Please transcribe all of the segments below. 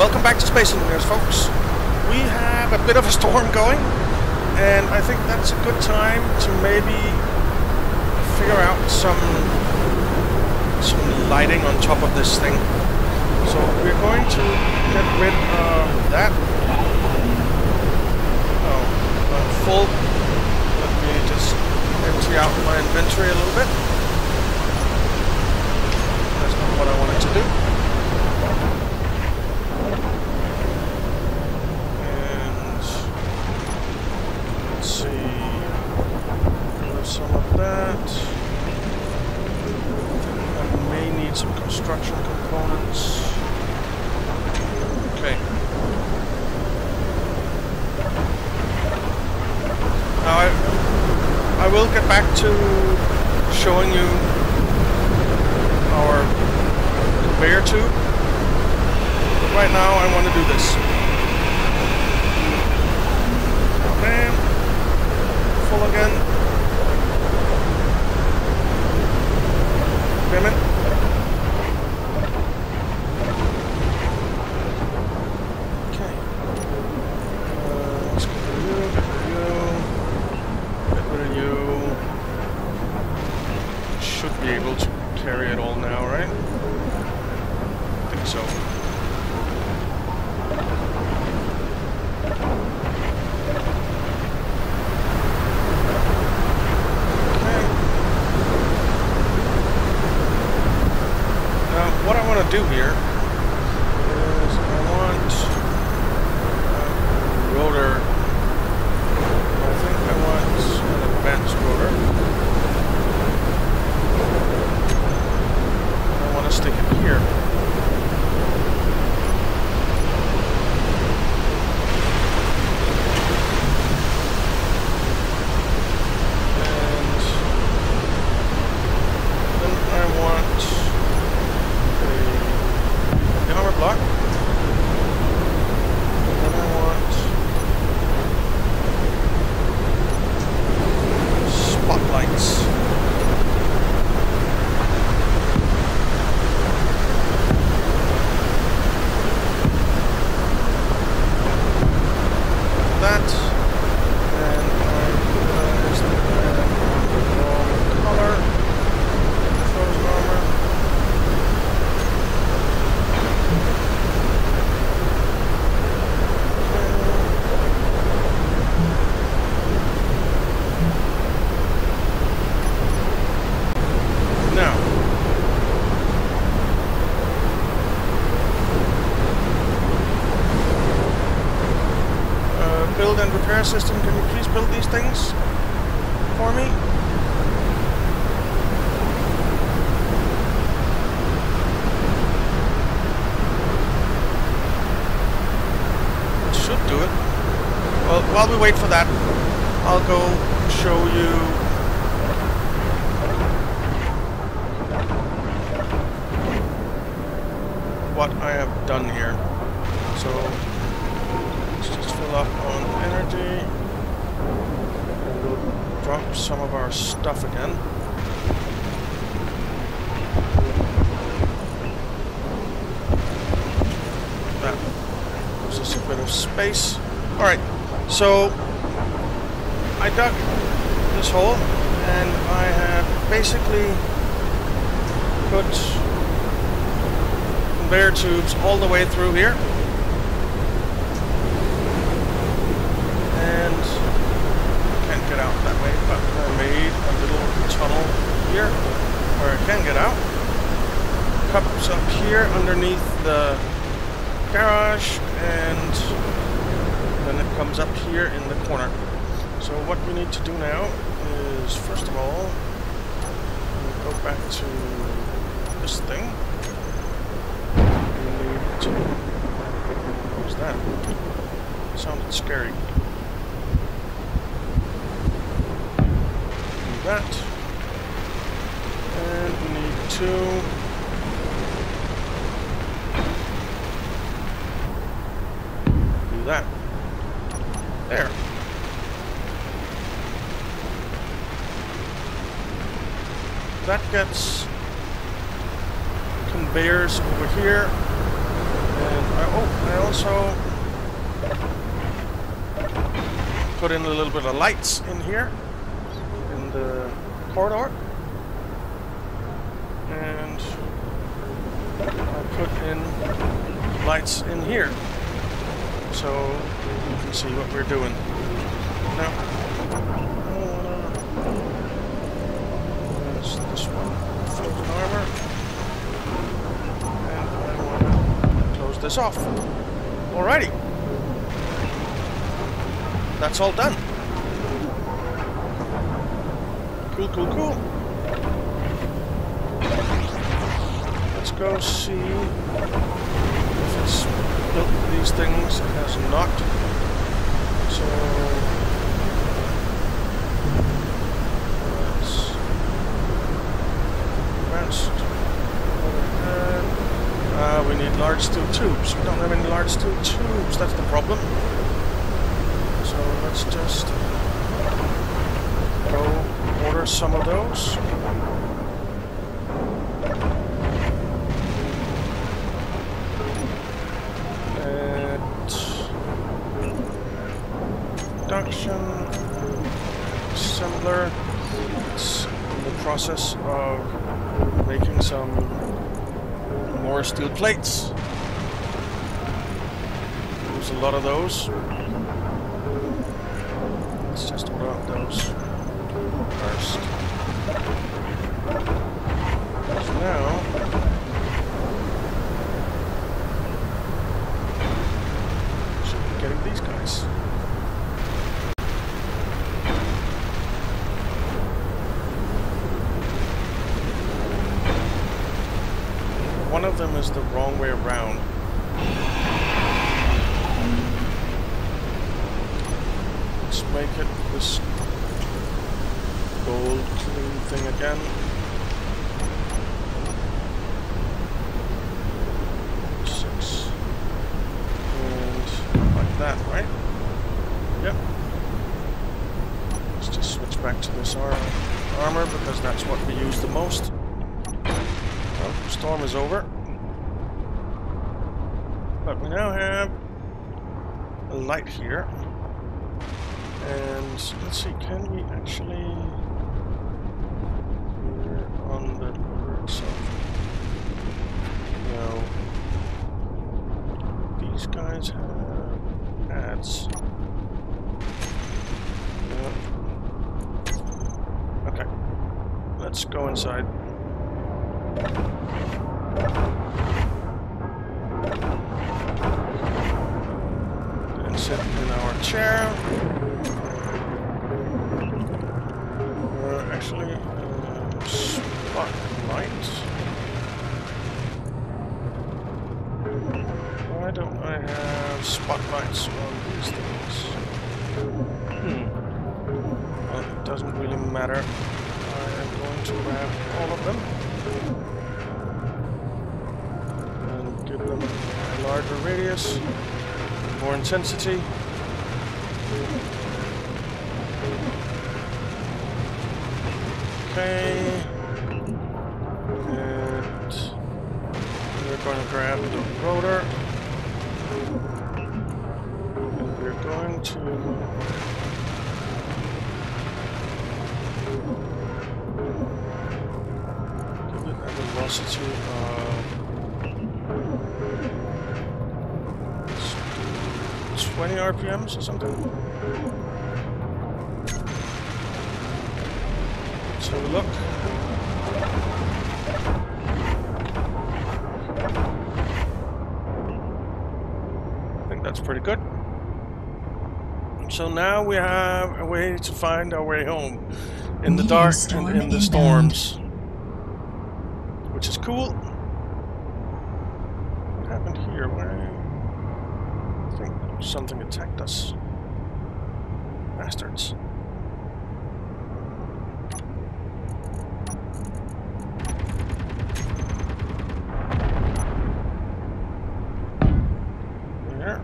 Welcome back to Space Engineers, folks. We have a bit of a storm going, and I think that's a good time to maybe figure out some lighting on top of this thing. So we're going to get rid of that. Oh, full. Let me just empty out my inventory a little bit. That's not what I wanted to do. Some construction components. Okay. Now I will get back to showing you our conveyor tube. But right now I want to do this. Okay. Full again. Wait a minute. Do here is I want a rotor. I think I want an advanced rotor. I want to stick it here. System, can you please build these things for me? It should do it. Well, while we wait for that, I'll go show you what I have done here. So let's just fill up on energy. We'll drop some of our stuff again. That gives us a bit of space. Alright, so I dug this hole and I have basically put conveyor tubes all the way through here. Get out that way, but I made a little tunnel here where I can get out. Cups up here underneath the garage, and then it comes up here in the corner. So what we need to do now is, first of all, we'll go back to this thing. We need to... What was that? It sounded scary. That, and we need to do that. There. That gets conveyors over here, I also put in a little bit of lights in here, in the corridor. And I put in lights in here, so you can see what we're doing. Now, that's this one, frozen armor. And I want to close this off. Alrighty. That's all done. Cool, cool, cool. Let's go see if it's built these things. It has not. So let's advanced. We need large steel tubes. We don't have any large steel tubes. That's the problem. So let's just go order some of those. Production assembler. It's in the process of making some more steel plates. There's a lot of those. Let's just order out those first. So now should be getting these guys. One of them is the wrong way around. Let's make it this gold clean thing again. Six. And like that, right? Yep. Let's just switch back to this armor because that's what we use the most. Storm is over, but we now have a light here, and let's see, can we actually, we're on the river itself, no, these guys have ads, yeah. Okay, let's go inside. And sit in our chair. Actually, spotlight. Why don't I have spotlights on these things? Well, it doesn't really matter. I am going to grab all of them. Give them a larger radius, more intensity. Okay. And we're going to grab the rotor. And we're going to give it a velocity of 20 RPMs or something. Let's have a look. I think that's pretty good. So now we have a way to find our way home in the dark and in the storms, which is cool. What happened here? I think something attacked us. Bastards. There.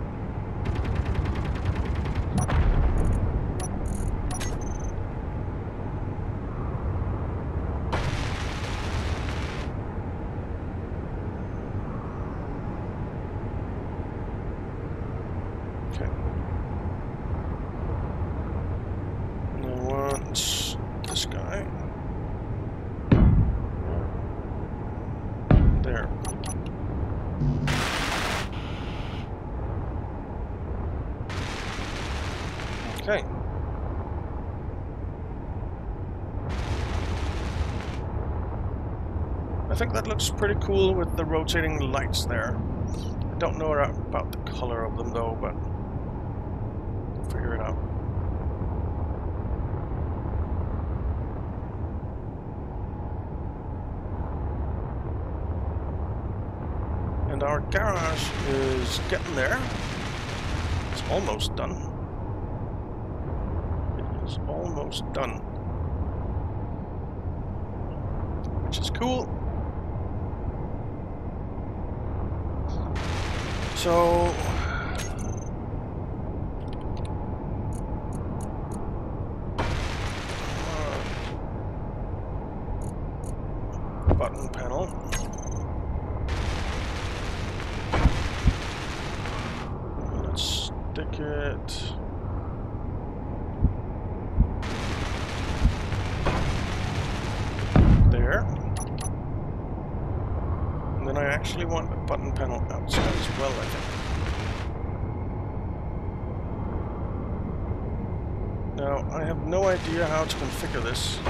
Okay. I think that looks pretty cool with the rotating lights there. I don't know about the color of them though, but we'll figure it out. And our garage is getting there. It's almost done. It is almost done. Which is cool. So button panel. Let's stick it there. And then I actually want a button panel outside as well, I think. Now, I have no idea how to configure this.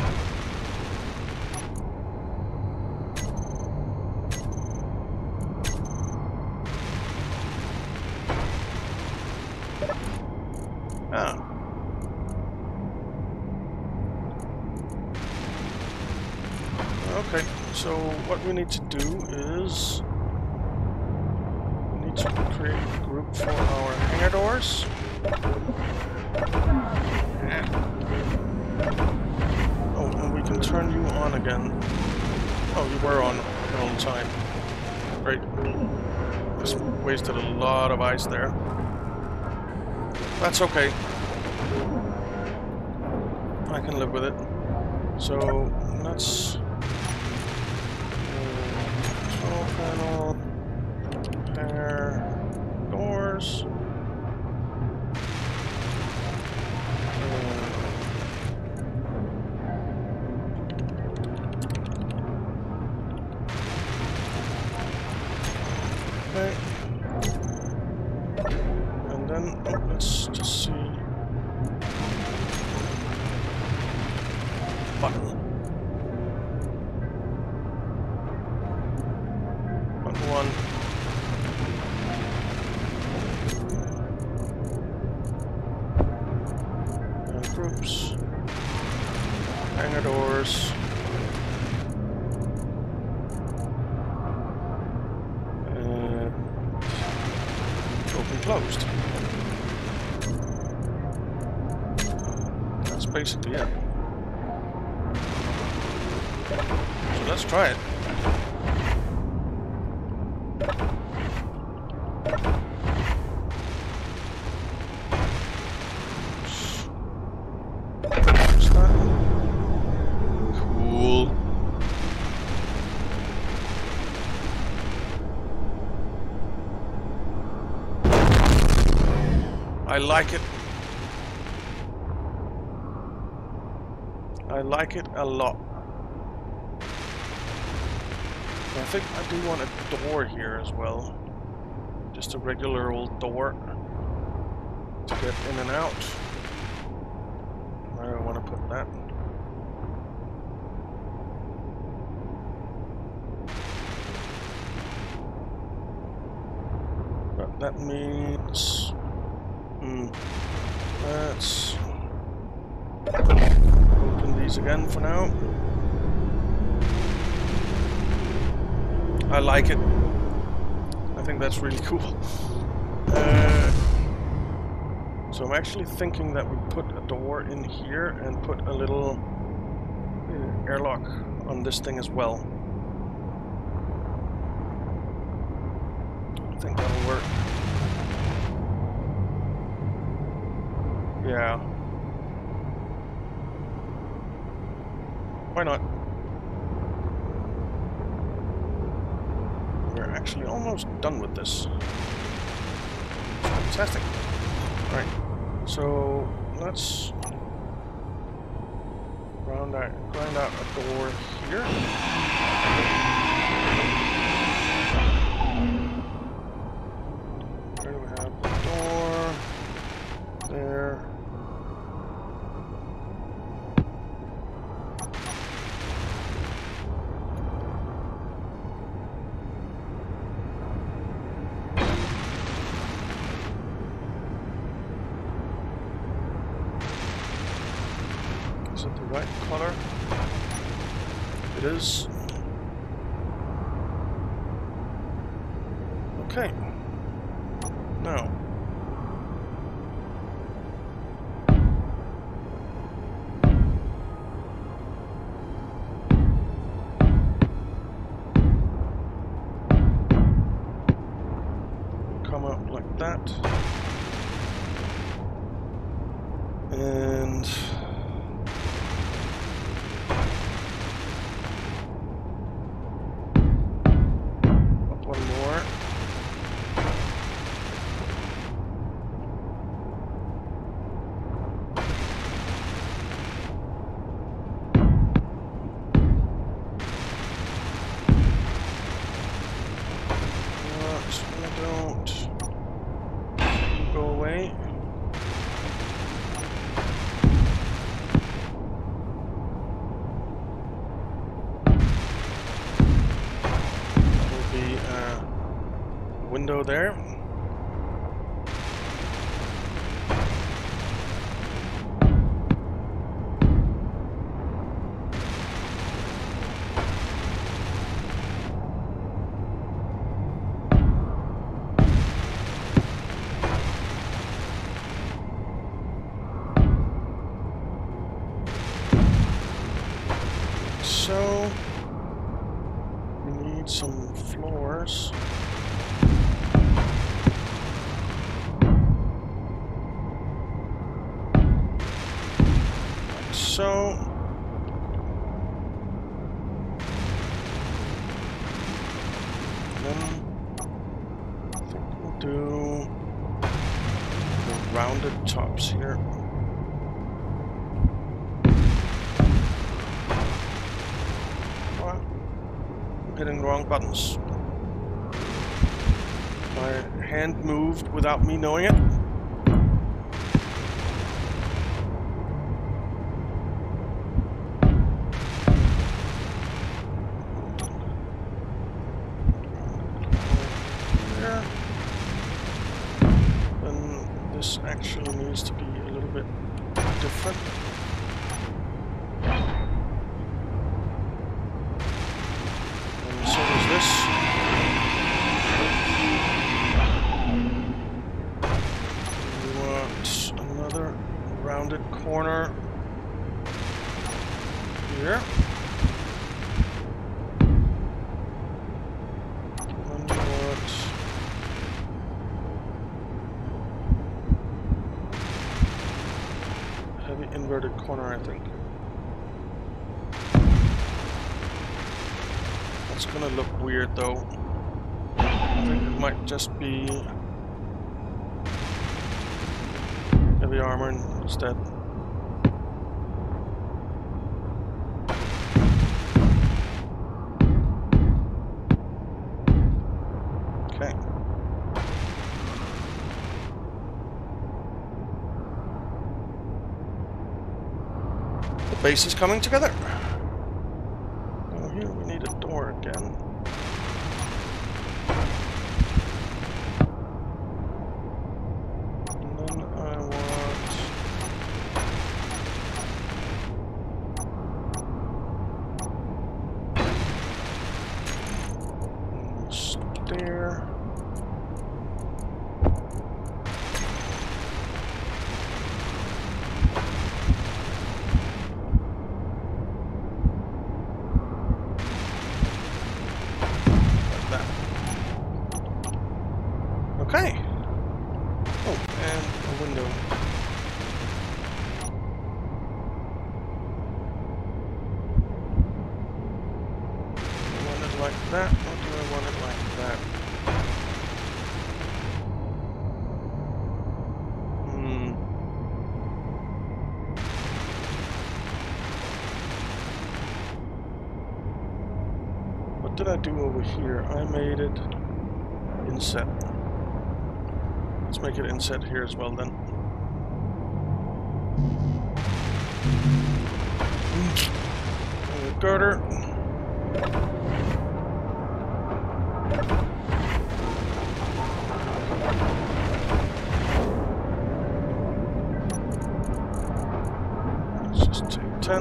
Okay, so what we need to do is we need to create a group for our hangar doors. Oh, and we can turn you on again. Oh, you were on the whole time. Great. Just wasted a lot of ice there. That's okay. I can live with it. So let's control panel, pair doors. Okay. And then let's just see. Button. Button 1. And groups. Hangar doors. And open closed. That's basically it. So let's try it. What's that? Cool. I like it. I like it a lot. I think I do want a door here as well. Just a regular old door to get in and out. Where do I want to put that? But that means... let's open these again for now. I like it. I think that's really cool. So I'm actually thinking that we put a door in here and put a little airlock on this thing as well. I think that'll work. Yeah. Why not? We're actually almost done with this. Fantastic. Alright, so let's grind out a door here. Where do we have the door? There. right color. It is. Okay. Now. Come out like that. And up one more. Don't go away. Window there. So we need some floors. So then I think we'll do the rounded tops here. What? I'm hitting the wrong buttons. My hand moved without me knowing it. This actually needs to be a little bit different. And so does this. We want another rounded corner here. And we want inverted corner, I think. That's gonna look weird though. I think it might just be heavy armor instead. Okay. Base is coming together. Now here we need a door again. And then I want a stair. Okay. Oh, and a window. Do I want it like that, or do I want it like that? What did I do over here? I made it inset. Let's make it inset here as well then. Girder. Let's just take 10.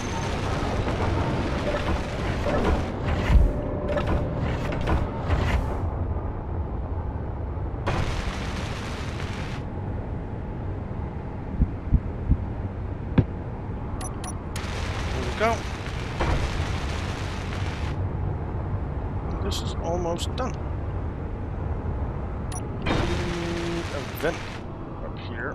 Go. This is almost done. We need a vent up here.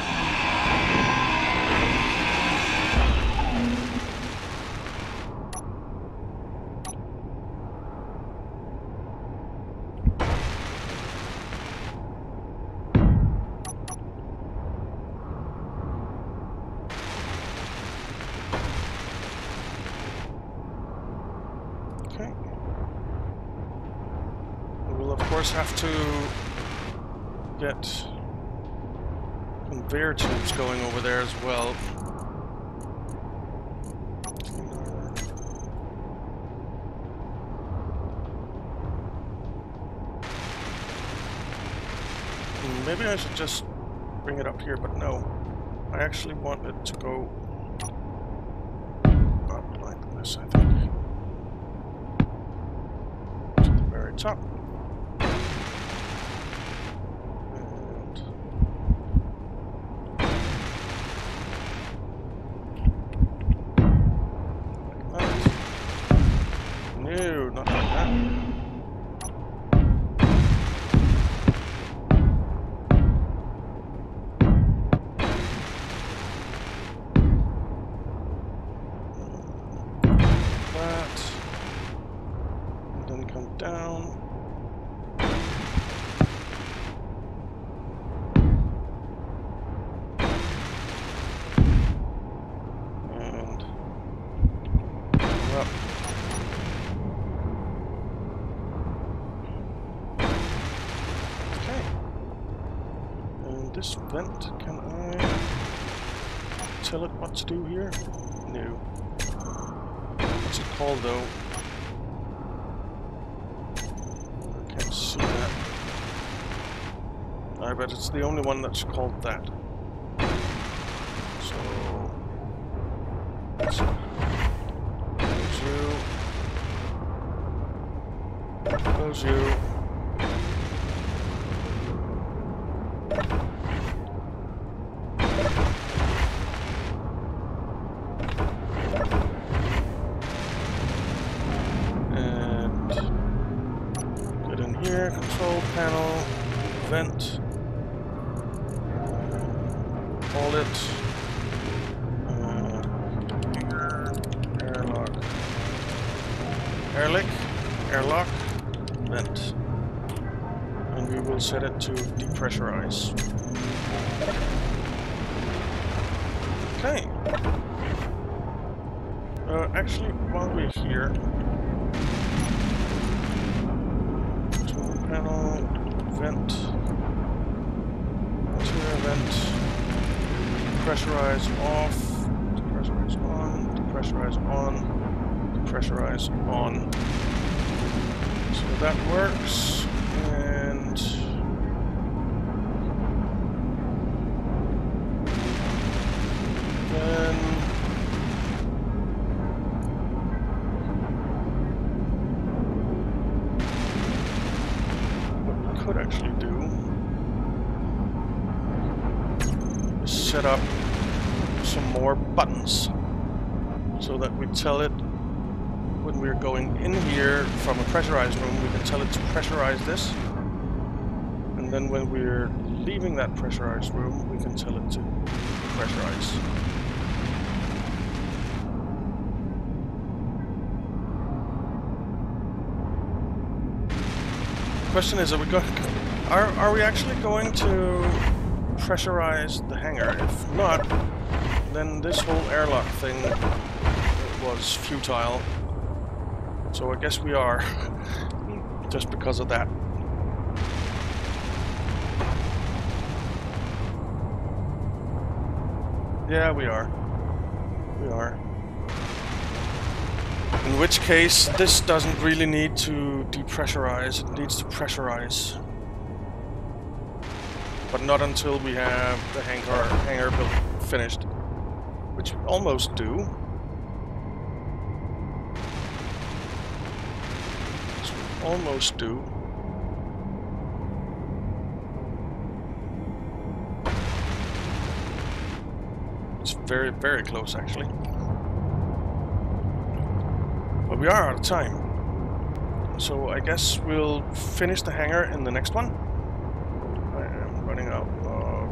Have to get conveyor tubes going over there as well. Maybe I should just bring it up here, but no. I actually want it to go up like this, I think. To the very top. This vent, can I tell it what to do here? No. What's it called though? I can't see that. I bet it's the only one that's called that. So let's close you. Control panel, vent, hold it, airlock, vent, and we will set it to depressurize. Okay. Actually, while we're here, panel, vent, interior vent, depressurize off, depressurize on, depressurize on, depressurize on. So that works, and then could actually do is set up some more buttons so that we tell it when we're going in here from a pressurized room, we can tell it to pressurize this, and then when we're leaving that pressurized room, we can tell it to pressurize. Question is, are we actually going to pressurize the hangar? If not, then this whole airlock thing was futile. So I guess we are, just because of that. Yeah, we are. We are. In which case, this doesn't really need to depressurize, it needs to pressurize. But not until we have the hangar built finished. which we almost do. Which we almost do. It's very, very close actually. But we are out of time. So I guess we'll finish the hangar in the next one. I am running out of...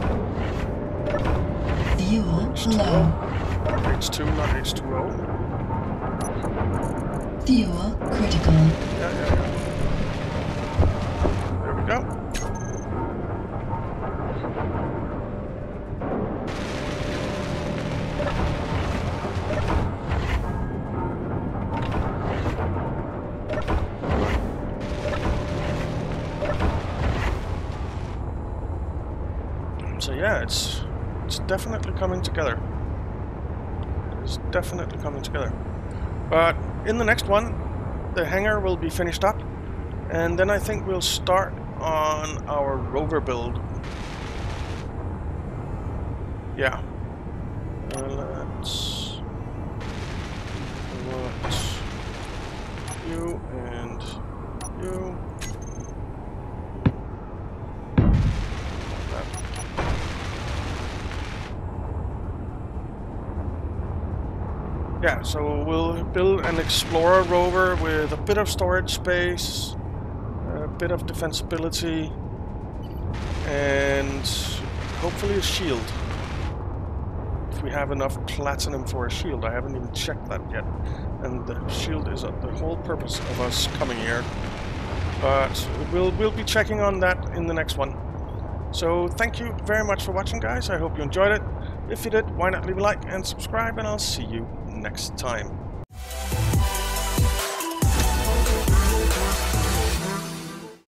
Fuel low. H2, not H2O. Fuel critical. Yeah. There we go. So yeah, it's definitely coming together. It's definitely coming together. But in the next one, the hangar will be finished up, and then I think we'll start on our rover build. Yeah. Let's put you and you. Yeah, so we'll build an Explorer rover with a bit of storage space, a bit of defensibility, and hopefully a shield. If we have enough platinum for a shield, I haven't even checked that yet. And the shield is the whole purpose of us coming here. But we'll be checking on that in the next one. So thank you very much for watching, guys. I hope you enjoyed it. If you did, why not leave a like and subscribe, and I'll see you next time.